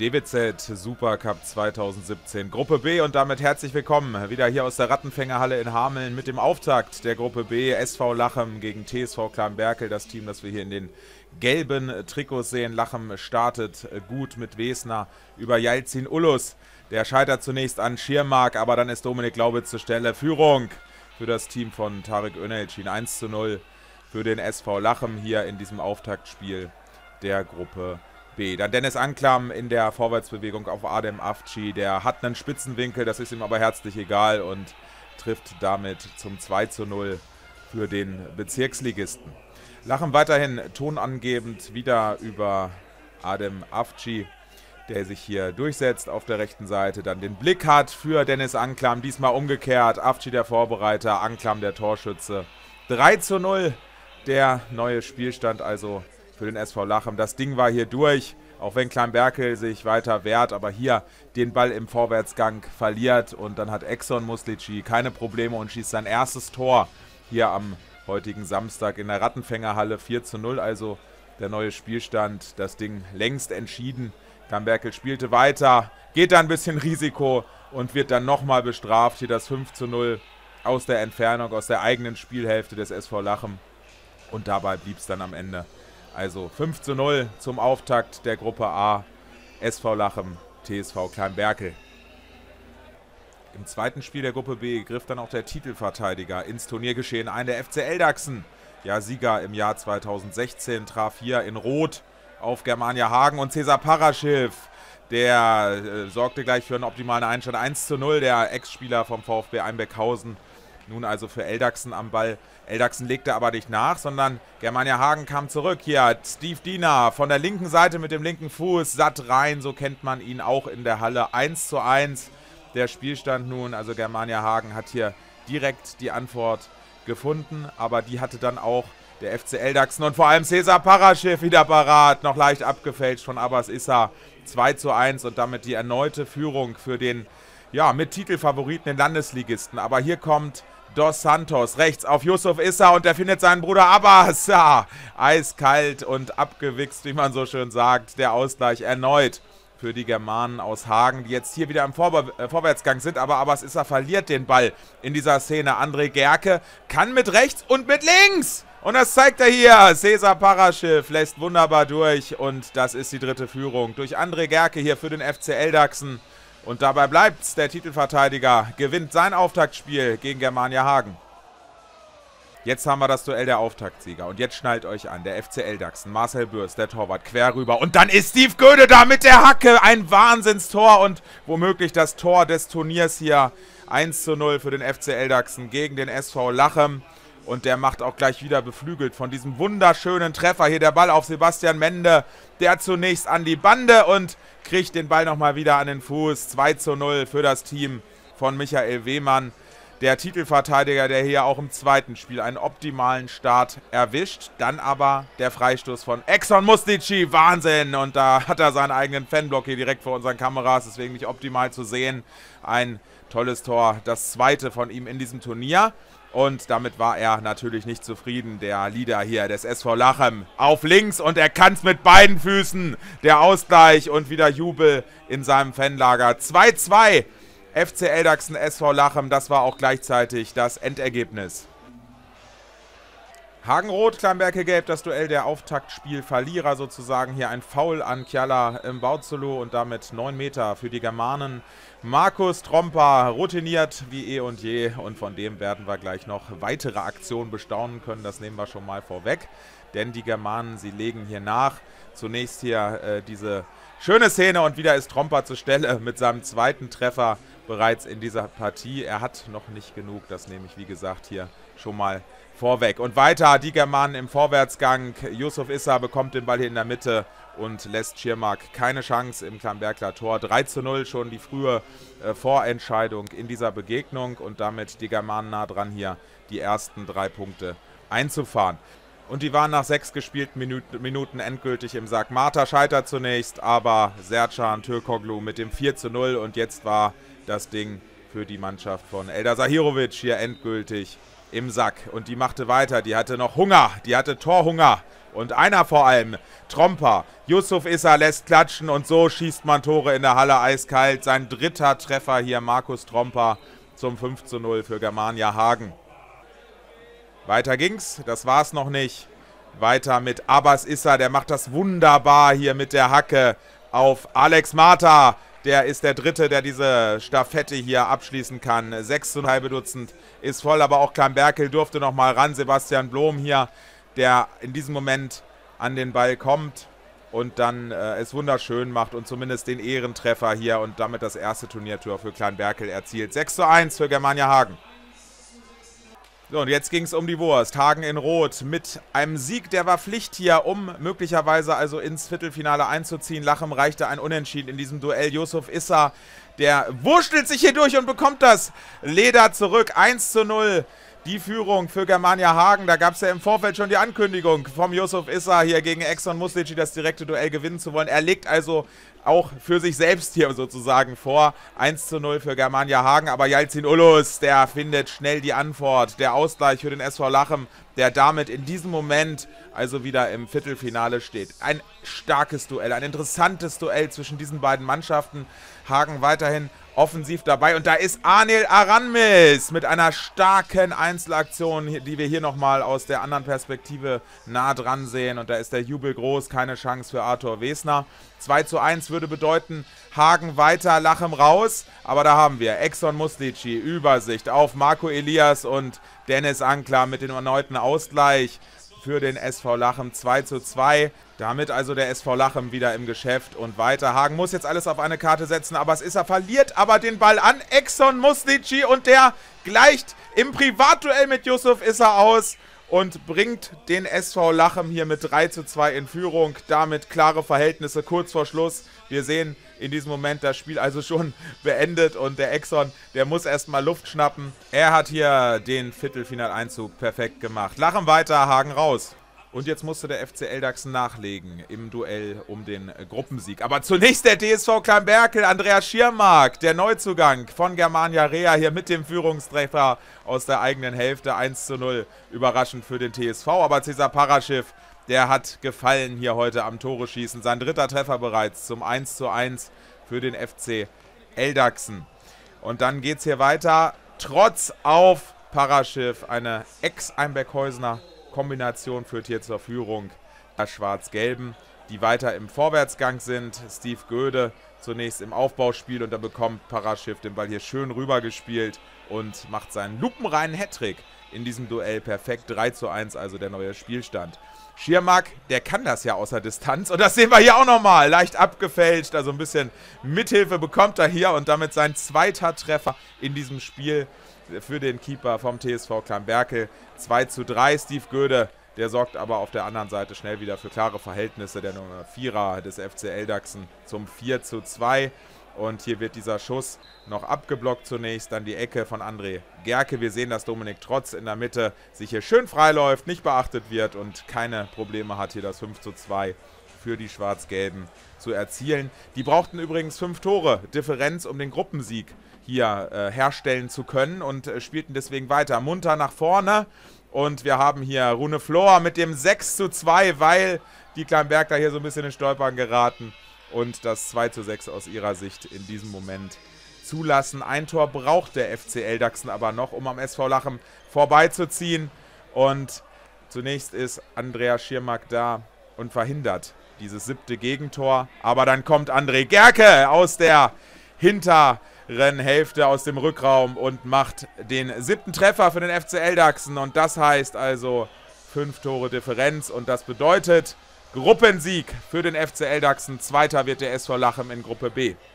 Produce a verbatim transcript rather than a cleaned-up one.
D W Z Supercup zweitausendsiebzehn, Gruppe B, und damit herzlich willkommen wieder hier aus der Rattenfängerhalle in Hameln mit dem Auftakt der Gruppe B. S V Lachem gegen T S V Klagenberkel, das Team, das wir hier in den gelben Trikots sehen. Lachem startet gut mit Wesner über Jalzin Ullus. Der scheitert zunächst an Schirmark, aber dann ist Dominik Glaubitz zur Stelle. Führung für das Team von Tarek Önelcin, eins zu null für den S V Lachem hier in diesem Auftaktspiel der Gruppe B. Dann Dennis Anklam in der Vorwärtsbewegung auf Adem Afci. Der hat einen Spitzenwinkel, das ist ihm aber herzlich egal und trifft damit zum zwei zu null für den Bezirksligisten. Lachem weiterhin tonangebend wieder über Adem Afci, der sich hier durchsetzt auf der rechten Seite, dann den Blick hat für Dennis Anklam, diesmal umgekehrt. Afci der Vorbereiter, Anklam der Torschütze. drei zu null der neue Spielstand also für den S V Lachem. Das Ding war hier durch, auch wenn Klagenberkel sich weiter wehrt, aber hier den Ball im Vorwärtsgang verliert und dann hat Exxon Muslici keine Probleme und schießt sein erstes Tor hier am heutigen Samstag in der Rattenfängerhalle. vier zu null also der neue Spielstand, das Ding längst entschieden. Klagenberkel spielte weiter, geht da ein bisschen Risiko und wird dann nochmal bestraft. Hier das fünf zu null aus der Entfernung, aus der eigenen Spielhälfte des S V Lachem, und dabei blieb es dann am Ende. Also fünf zu null zum Auftakt der Gruppe A, S V Lachem, T S V Klagenberkel. Im zweiten Spiel der Gruppe B griff dann auch der Titelverteidiger ins Turniergeschehen ein, der F C Eldachsen. Ja, Sieger im Jahr zweitausendsechzehn, traf hier in Rot auf Germania Hagen, und Cesar Paraschiv, der äh, sorgte gleich für einen optimalen Einstand. eins zu null, der Ex-Spieler vom VfB Einbeckhausen. Nun also für Eldachsen am Ball. Eldachsen legte aber nicht nach, sondern Germania Hagen kam zurück. Hier hat Steve Diener von der linken Seite mit dem linken Fuß satt rein. So kennt man ihn auch in der Halle. eins zu eins der Spielstand nun. Also Germania Hagen hat hier direkt die Antwort gefunden. Aber die hatte dann auch der F C Eldachsen und vor allem Cesar Paraschiv wieder parat. Noch leicht abgefälscht von Abbas Issa. zwei zu eins und damit die erneute Führung für den, ja, mit Titelfavoriten, den Landesligisten. Aber hier kommt Dos Santos rechts auf Yusuf Issa und der findet seinen Bruder Abbas. Ja, eiskalt und abgewichst, wie man so schön sagt. Der Ausgleich erneut für die Germanen aus Hagen, die jetzt hier wieder im Vorbe äh, Vorwärtsgang sind. Aber Abbas Issa verliert den Ball in dieser Szene. André Gerke kann mit rechts und mit links. Und das zeigt er hier. Cesar Paraschiv lässt wunderbar durch. Und das ist die dritte Führung durch André Gerke hier für den F C Eldachsen. Und dabei bleibt's. Der Titelverteidiger gewinnt sein Auftaktspiel gegen Germania Hagen. Jetzt haben wir das Duell der Auftaktsieger. Und jetzt schnallt euch an. Der F C Eldachsen, Marcel Bürst, der Torwart, quer rüber. Und dann ist Steve Göde da mit der Hacke. Ein Wahnsinnstor und womöglich das Tor des Turniers hier. eins zu null für den F C Eldachsen gegen den S V Lachem. Und der macht auch gleich wieder beflügelt von diesem wunderschönen Treffer. Hier der Ball auf Sebastian Mende. Der zunächst an die Bande und kriegt den Ball nochmal wieder an den Fuß. zwei zu null für das Team von Michael Wehmann. Der Titelverteidiger, der hier auch im zweiten Spiel einen optimalen Start erwischt. Dann aber der Freistoß von Exxon Muslici. Wahnsinn! Und da hat er seinen eigenen Fanblock hier direkt vor unseren Kameras. Deswegen nicht optimal zu sehen. Ein tolles Tor. Das zweite von ihm in diesem Turnier. Und damit war er natürlich nicht zufrieden, der Leader hier des S V Lachem. Auf links und er kann es mit beiden Füßen. Der Ausgleich und wieder Jubel in seinem Fanlager. zwei zu zwei F C Eldachsen, S V Lachem. Das war auch gleichzeitig das Endergebnis. Hagen-Rot, Klagenberkel-Gelb, das Duell der Auftaktspielverlierer sozusagen. Hier ein Foul an Kjalla im Bauzolo und damit neun Meter für die Germanen. Markus Tromper, routiniert wie eh und je, und von dem werden wir gleich noch weitere Aktionen bestaunen können. Das nehmen wir schon mal vorweg, denn die Germanen, sie legen hier nach. Zunächst hier äh, diese schöne Szene und wieder ist Tromper zur Stelle mit seinem zweiten Treffer bereits in dieser Partie. Er hat noch nicht genug, das nehme ich wie gesagt hier schon mal vorweg. Und weiter die Germanen im Vorwärtsgang. Yusuf Issa bekommt den Ball hier in der Mitte und lässt Schirmark keine Chance im Klagenberkler Tor. drei zu null schon die frühe äh, Vorentscheidung in dieser Begegnung und damit die Germanen nah dran, hier die ersten drei Punkte einzufahren. Und die waren nach sechs gespielten Minuten, Minuten endgültig im Sack. Marta scheitert zunächst, aber Sercan Türkoglu mit dem vier zu null, und jetzt war das Ding für die Mannschaft von Eldar Sahirovic hier endgültig im Sack. Und die machte weiter, die hatte noch Hunger, die hatte Torhunger. Und einer vor allem, Tromper, Yusuf Issa lässt klatschen und so schießt man Tore in der Halle eiskalt. Sein dritter Treffer hier, Markus Tromper, zum fünf zu null für Germania Hagen. Weiter ging's, das war's noch nicht. Weiter mit Abbas Issa, der macht das wunderbar hier mit der Hacke auf Alex Marta. Der ist der Dritte, der diese Staffette hier abschließen kann. Sechs zu halbe Dutzend ist voll, aber auch Kleinberkel durfte noch mal ran. Sebastian Blom hier, der in diesem Moment an den Ball kommt und dann äh, es wunderschön macht und zumindest den Ehrentreffer hier und damit das erste Turniertor für Kleinberkel erzielt. sechs zu eins für Germania Hagen. So, und jetzt ging es um die Wurst. Hagen in Rot mit einem Sieg, der war Pflicht hier, um möglicherweise also ins Viertelfinale einzuziehen. Lachem reichte ein Unentschieden in diesem Duell. Yusuf Issa, der wurschtelt sich hier durch und bekommt das Leder zurück. eins zu null. Die Führung für Germania Hagen, da gab es ja im Vorfeld schon die Ankündigung vom Yusuf Issa hier gegen Exxon Muslici das direkte Duell gewinnen zu wollen. Er legt also auch für sich selbst hier sozusagen vor. eins zu null für Germania Hagen, aber Jalzin Ullus, der findet schnell die Antwort. Der Ausgleich für den S V Lachem, der damit in diesem Moment also wieder im Viertelfinale steht. Ein starkes Duell, ein interessantes Duell zwischen diesen beiden Mannschaften. Hagen weiterhin offensiv dabei und da ist Anil Aranmis mit einer starken Einzelaktion, die wir hier nochmal aus der anderen Perspektive nah dran sehen und da ist der Jubel groß, keine Chance für Arthur Wesner. zwei zu eins würde bedeuten, Hagen weiter, Lachem raus, aber da haben wir Exxon Muslici, Übersicht auf Marco Elias und Dennis Ankler mit dem erneuten Ausgleich für den S V Lachem, zwei zu zwei. Damit also der S V Lachem wieder im Geschäft und weiter. Hagen muss jetzt alles auf eine Karte setzen, aber es ist er verliert aber den Ball an Exxon Muslici und der gleicht im Privatduell mit Yusuf Issa aus und bringt den S V Lachem hier mit drei zu zwei in Führung. Damit klare Verhältnisse kurz vor Schluss. Wir sehen in diesem Moment das Spiel also schon beendet und der Exxon, der muss erstmal Luft schnappen. Er hat hier den Viertelfinaleinzug perfekt gemacht. Lachem weiter, Hagen raus. Und jetzt musste der F C Eldachsen nachlegen im Duell um den Gruppensieg. Aber zunächst der T S V Kleinberkel, Andreas Schiermark, der Neuzugang von Germania Rea hier mit dem Führungstreffer aus der eigenen Hälfte. eins zu null, überraschend für den T S V. Aber Cesar Paraschiv, der hat gefallen hier heute am Tore schießen. Sein dritter Treffer bereits zum eins zu eins für den F C Eldachsen. Und dann geht es hier weiter. Trotz auf Paraschiv, eine Ex-Einbeckhäusener Kombination führt hier zur Führung der Schwarz-Gelben, die weiter im Vorwärtsgang sind. Steve Göde zunächst im Aufbauspiel und dann bekommt Paraschiv den Ball hier schön rübergespielt und macht seinen lupenreinen Hattrick in diesem Duell perfekt. drei zu eins also der neue Spielstand. Schiermark, der kann das ja außer Distanz und das sehen wir hier auch nochmal. Leicht abgefälscht, also ein bisschen Mithilfe bekommt er hier und damit sein zweiter Treffer in diesem Spiel für den Keeper vom T S V Kleinberkel. zwei zu drei, Steve Göde, der sorgt aber auf der anderen Seite schnell wieder für klare Verhältnisse. Der Nummer Vierer des F C Eldachsen zum vier zu zwei. Und hier wird dieser Schuss noch abgeblockt zunächst. Dann die Ecke von André Gerke. Wir sehen, dass Dominik Trotz in der Mitte sich hier schön freiläuft, nicht beachtet wird und keine Probleme hat, hier das fünf zu zwei für die Schwarz-Gelben zu erzielen. Die brauchten übrigens fünf Tore Differenz, um den Gruppensieg hier äh, herstellen zu können und äh, spielten deswegen weiter munter nach vorne. Und wir haben hier Rune Flor mit dem sechs zu zwei, weil die Kleinbergler hier so ein bisschen in Stolpern geraten und das zwei zu sechs aus ihrer Sicht in diesem Moment zulassen. Ein Tor braucht der F C Eldachsen aber noch, um am S V Lachem vorbeizuziehen. Und zunächst ist Andreas Schiermark da und verhindert dieses siebte Gegentor. Aber dann kommt André Gerke aus der Hinternhälfte, aus dem Rückraum und macht den siebten Treffer für den F C Eldachsen. Und das heißt also fünf Tore Differenz und das bedeutet Gruppensieg für den F C Eldachsen. Zweiter wird der S V Lachem in Gruppe B.